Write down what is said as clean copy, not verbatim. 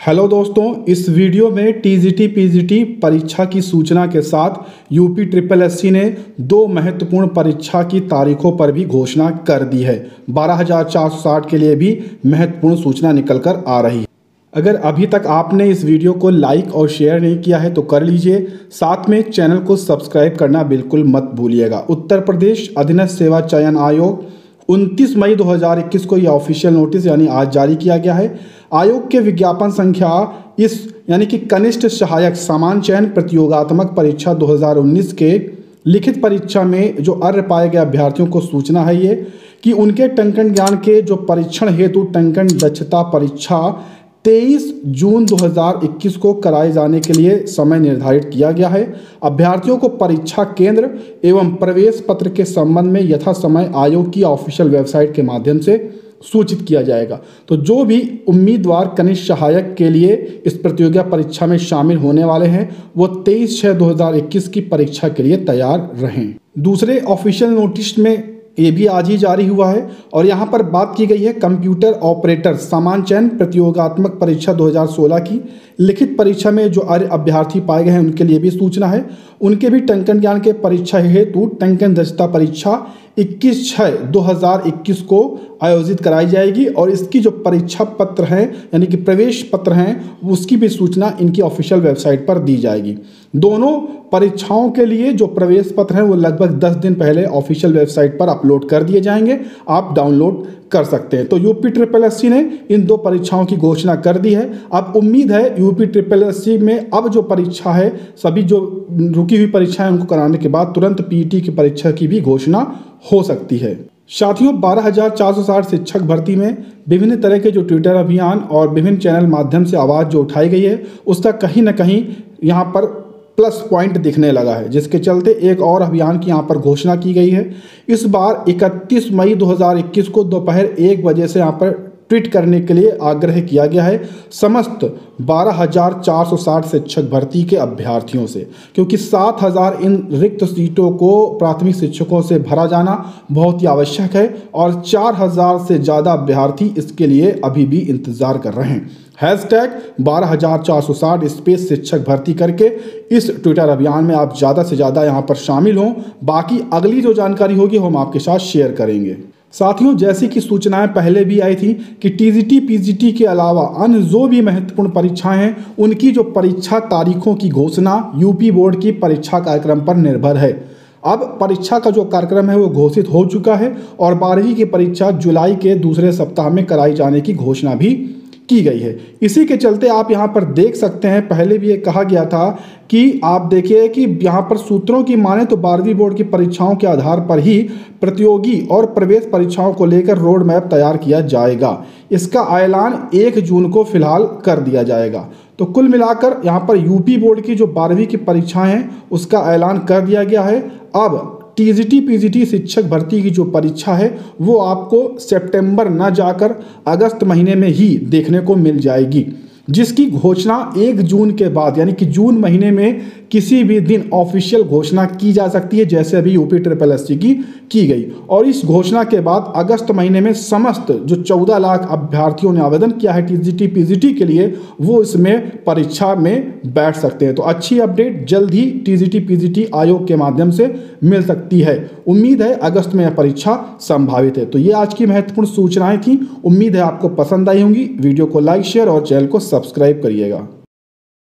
Hello दोस्तों, इस video में टीजीटी पीजीटी परीक्षा की सूचना के साथ यूपी ट्रिपल एससी ने दो महत्वपूर्ण परीक्षा की तारीखों पर भी घोषणा कर दी है। 12,460 के लिए भी महत्वपूर्ण सूचना निकल कर आ रही है। अगर अभी तक आपने इस वीडियो को लाइक और शेयर नहीं किया है तो कर लीजिए, साथ में चैनल को सब्सक्राइब करना बिल्कुल मत भूलिएगा। उत्तर प्रदेश अधीनस्थ सेवा चयन आयोग 29 मई 2021 को यह ऑफिशियल नोटिस यानी आज जारी किया गया है। आयोग के विज्ञापन संख्या इस यानी कि कनिष्ठ सहायक समान चयन प्रतियोगात्मक परीक्षा 2019 के लिखित परीक्षा में जो अर्ह पाए गए अभ्यर्थियों को सूचना है ये कि उनके टंकन ज्ञान के जो परीक्षण हेतु टंकन दक्षता परीक्षा 23 जून 2021 को कराए जाने के लिए समय निर्धारित किया गया है। अभ्यर्थियों को परीक्षा केंद्र एवं प्रवेश पत्र के संबंध में यथा समय आयोग की ऑफिशियल वेबसाइट के माध्यम से सूचित किया जाएगा। तो जो भी उम्मीदवार कनिष्ठ सहायक के लिए इस प्रतियोगिता परीक्षा में शामिल होने वाले हैं वो 23/6/2021 की परीक्षा के लिए तैयार रहें। दूसरे ऑफिशियल नोटिस में ये भी आज ही जारी हुआ है और यहाँ पर बात की गई है कंप्यूटर ऑपरेटर समान चयन प्रतियोगात्मक परीक्षा 2016 की लिखित परीक्षा में जो अभ्यर्थी पाए गए हैं उनके लिए भी सूचना है। उनके भी टंकन ज्ञान के परीक्षा हेतु टंकन दक्षता परीक्षा 21/6/2021 को आयोजित कराई जाएगी और इसकी जो परीक्षा पत्र हैं यानी कि प्रवेश पत्र हैं उसकी भी सूचना इनकी ऑफिशियल वेबसाइट पर दी जाएगी। दोनों परीक्षाओं के लिए जो प्रवेश पत्र हैं वो लगभग 10 दिन पहले ऑफिशियल वेबसाइट पर अपलोड कर दिए जाएंगे, आप डाउनलोड कर सकते हैं। तो यूपी ट्रिपल एससी ने इन दो परीक्षाओं की घोषणा कर दी है। अब उम्मीद है यूपी ट्रिपल एससी में अब जो परीक्षा है सभी जो रुकी हुई परीक्षाएं उनको कराने के बाद तुरंत पीईटी की परीक्षा की भी घोषणा हो सकती है। साथियों, 12,460 शिक्षक भर्ती में विभिन्न तरह के जो ट्विटर अभियान और विभिन्न चैनल माध्यम से आवाज़ जो उठाई गई है उसका कहीं ना कहीं यहाँ पर प्लस पॉइंट दिखने लगा है, जिसके चलते एक और अभियान की यहाँ पर घोषणा की गई है। इस बार 31 मई 2021 को दोपहर 1 बजे से यहाँ पर ट्वीट करने के लिए आग्रह किया गया है समस्त 12,460 शिक्षक भर्ती के अभ्यर्थियों से, क्योंकि 7,000 इन रिक्त सीटों को प्राथमिक शिक्षकों से भरा जाना बहुत ही आवश्यक है और 4,000 से ज़्यादा अभ्यर्थी इसके लिए अभी भी इंतज़ार कर रहे हैं। हैशटैग 12,460 स्पेस शिक्षक भर्ती करके इस ट्विटर अभियान में आप ज़्यादा से ज़्यादा यहाँ पर शामिल हों। बाकी अगली जो जानकारी होगी हम आपके साथ शेयर करेंगे। साथियों, जैसी कि सूचनाएं पहले भी आई थी कि टीजीटी पीजीटी के अलावा अन्य जो भी महत्वपूर्ण परीक्षाएं हैं उनकी जो परीक्षा तारीखों की घोषणा यूपी बोर्ड की परीक्षा कार्यक्रम पर निर्भर है। अब परीक्षा का जो कार्यक्रम है वो घोषित हो चुका है और 12वीं की परीक्षा जुलाई के दूसरे सप्ताह में कराई जाने की घोषणा भी की गई है। इसी के चलते आप यहाँ पर देख सकते हैं, पहले भी ये कहा गया था कि आप देखिए कि यहाँ पर सूत्रों की माने तो 12वीं बोर्ड की परीक्षाओं के आधार पर ही प्रतियोगी और प्रवेश परीक्षाओं को लेकर रोड मैप तैयार किया जाएगा। इसका ऐलान 1 जून को फिलहाल कर दिया जाएगा। तो कुल मिलाकर यहाँ पर यूपी बोर्ड की जो 12वीं की परीक्षाएं हैं उसका ऐलान कर दिया गया है। अब टीजीटी पीजीटी शिक्षक भर्ती की जो परीक्षा है वो आपको सितंबर न जाकर अगस्त महीने में ही देखने को मिल जाएगी, जिसकी घोषणा 1 जून के बाद यानी कि जून महीने में किसी भी दिन ऑफिशियल घोषणा की जा सकती है, जैसे अभी यूपी ट्रिपल एससी की गई। और इस घोषणा के बाद अगस्त महीने में समस्त जो 14 लाख अभ्यर्थियों ने आवेदन किया है टीजीटी पीजीटी के लिए वो इसमें परीक्षा में बैठ सकते हैं। तो अच्छी अपडेट जल्द ही टीजीटी पीजीटी आयोग के माध्यम से मिल सकती है। उम्मीद है अगस्त में यह परीक्षा संभावित है। तो ये आज की महत्वपूर्ण सूचनाएं थी। उम्मीद है आपको पसंद आई होंगी। वीडियो को लाइक शेयर और चैनल को सब्सक्राइब करिएगा।